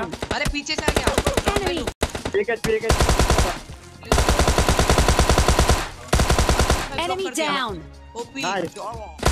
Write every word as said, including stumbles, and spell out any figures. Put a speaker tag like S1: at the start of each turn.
S1: down.
S2: अरे पीछे से आ गया।
S1: Enemy.
S3: ठीक है ठीक है।
S1: Enemy down.
S2: OP
S3: Nice.